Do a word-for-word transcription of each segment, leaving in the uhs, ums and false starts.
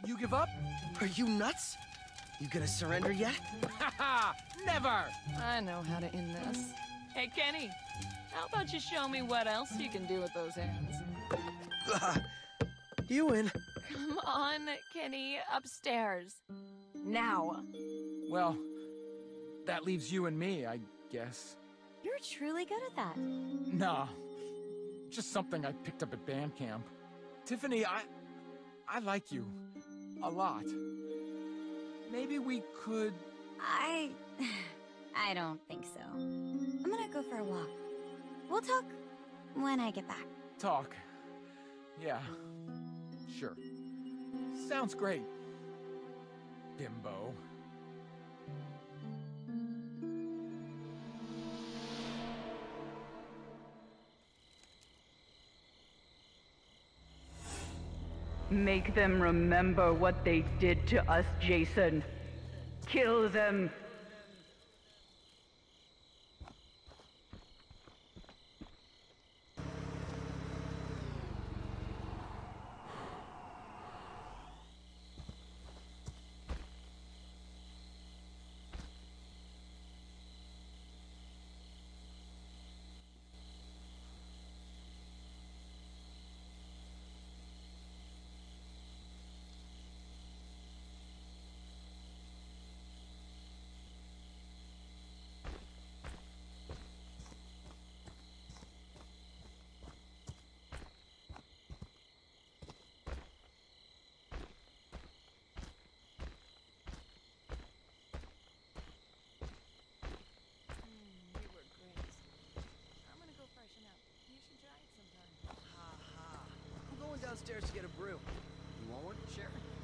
You give up? Are you nuts? You gonna surrender yet? Haha! Never! I know how to end this. Hey, Kenny. How about you show me what else you can do with those hands? Uh, you win. Come on, Kenny. Upstairs. Now. Well, that leaves you and me, I guess. You're truly good at that. Nah. Just something I picked up at band camp. Tiffany, I... I like you. A lot. Maybe we could... I... I don't think so. I'm gonna go for a walk. We'll talk when I get back. Talk. Yeah. Sure. Sounds great. Bimbo. Make them remember what they did to us, Jason. Kill them. Downstairs to get a brew. You want one? Sure.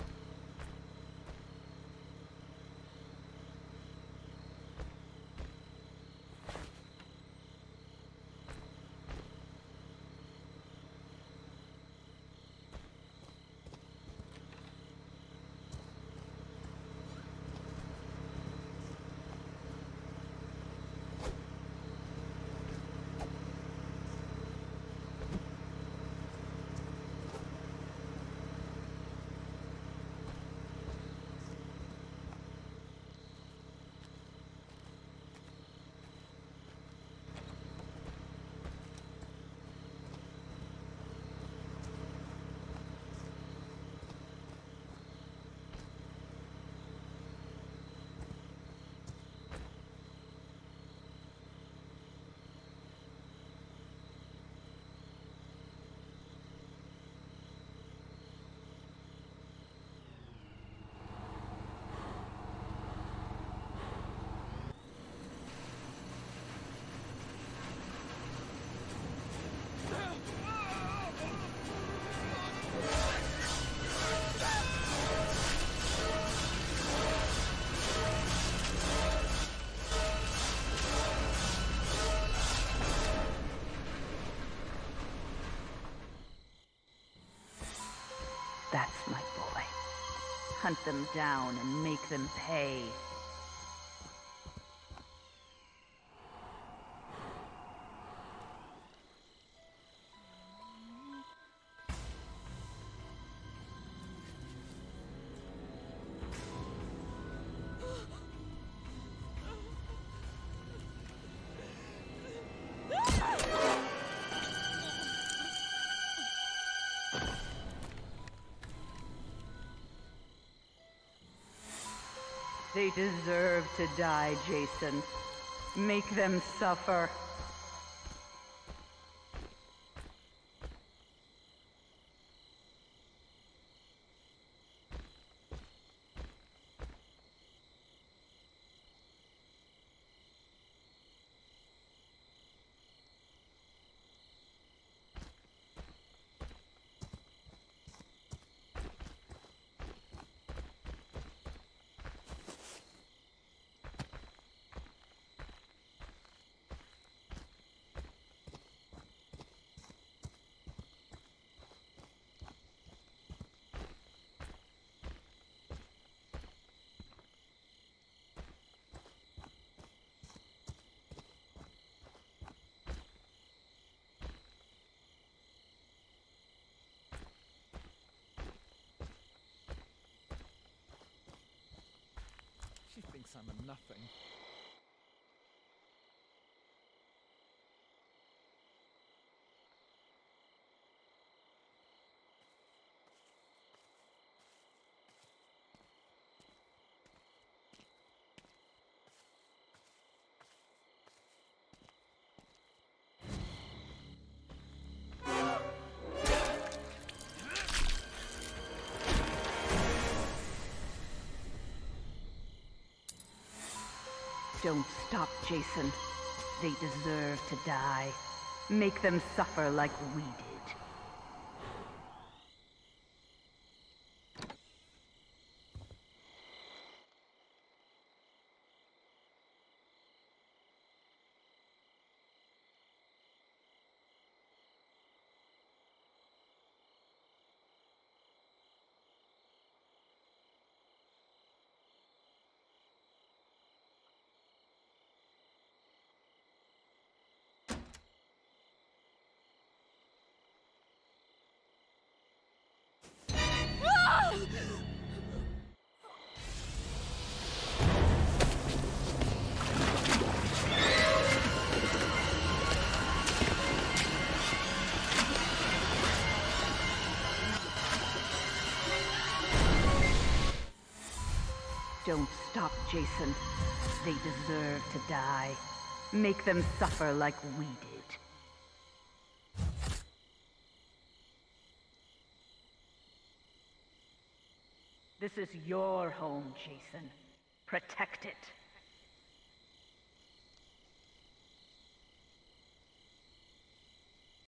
That's my boy. Hunt them down and make them pay. They deserve to die, Jason. Make them suffer. guess I'm a nothing. Don't stop, Jason. They deserve to die. Make them suffer like we did. Don't stop, Jason. They deserve to die. Make them suffer like we did. This is your home, Jason. Protect it.